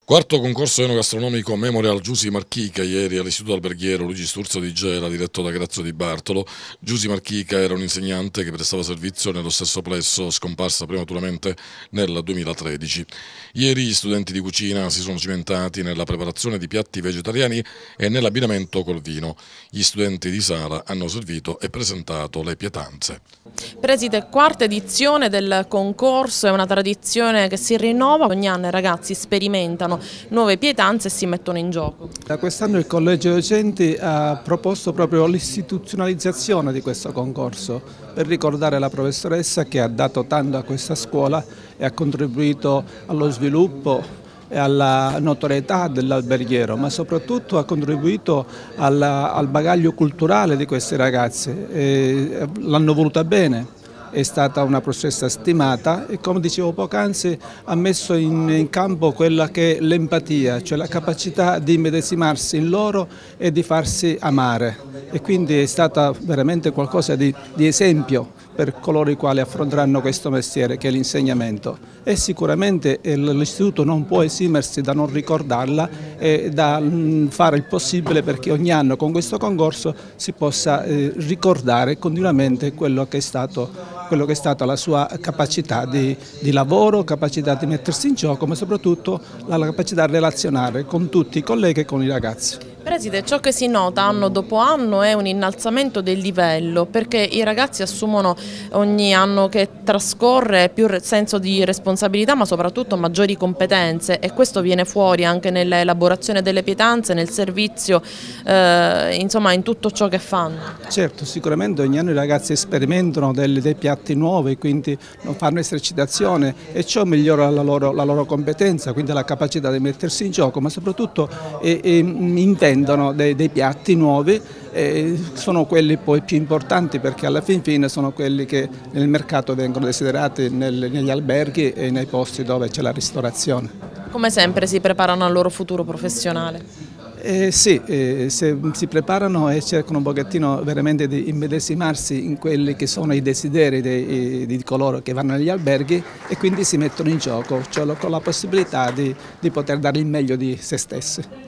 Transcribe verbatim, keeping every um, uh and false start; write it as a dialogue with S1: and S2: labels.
S1: Quarto concorso enogastronomico Memorial Giusy Marchica ieri all'Istituto Alberghiero Luigi Sturzo di Gela, diretto da Grazio Di Bartolo. Giusy Marchica era un insegnante che prestava servizio nello stesso plesso, scomparsa prematuramente nel duemilatredici. Ieri gli studenti di cucina si sono cimentati nella preparazione di piatti vegetariani e nell'abbinamento col vino. Gli studenti di sala hanno servito e presentato le pietanze.
S2: Preside, quarta edizione del concorso, è una tradizione che si rinnova, ogni anno i ragazzi sperimentano nuove pietanze e si mettono in gioco.
S3: Da quest'anno il Collegio Docenti ha proposto proprio l'istituzionalizzazione di questo concorso per ricordare la professoressa che ha dato tanto a questa scuola e ha contribuito allo sviluppo e alla notorietà dell'alberghiero, ma soprattutto ha contribuito alla, al bagaglio culturale di questi ragazzi. L'hanno voluta bene. È stata una professoressa stimata e, come dicevo poc'anzi, ha messo in, in campo quella che è l'empatia, cioè la capacità di immedesimarsi in loro e di farsi amare, e quindi è stata veramente qualcosa di, di esempio per coloro i quali affronteranno questo mestiere che è l'insegnamento, e sicuramente l'istituto non può esimersi da non ricordarla e da fare il possibile perché ogni anno con questo concorso si possa ricordare continuamente quello che è stato quello che è stata la sua capacità di, di lavoro, capacità di mettersi in gioco, ma soprattutto la, la capacità di relazionare con tutti i colleghi e con i ragazzi.
S2: Preside, ciò che si nota anno dopo anno è un innalzamento del livello, perché i ragazzi assumono ogni anno che trascorre più senso di responsabilità, ma soprattutto maggiori competenze, e questo viene fuori anche nell'elaborazione delle pietanze, nel servizio, eh, insomma in tutto ciò che fanno.
S3: Certo, sicuramente ogni anno i ragazzi sperimentano dei, dei piatti nuovi, quindi fanno esercitazione e ciò migliora la loro, la loro competenza, quindi la capacità di mettersi in gioco, ma soprattutto eh, eh, intendono Dei, dei piatti nuovi, e sono quelli poi più importanti perché alla fin fine sono quelli che nel mercato vengono desiderati nel, negli alberghi e nei posti dove c'è la ristorazione.
S2: Come sempre si preparano al loro futuro professionale?
S3: Eh, sì, eh, se si preparano e cercano un pochettino veramente di immedesimarsi in quelli che sono i desideri dei, di coloro che vanno negli alberghi, e quindi si mettono in gioco, cioè con la possibilità di, di poter dare il meglio di se stessi.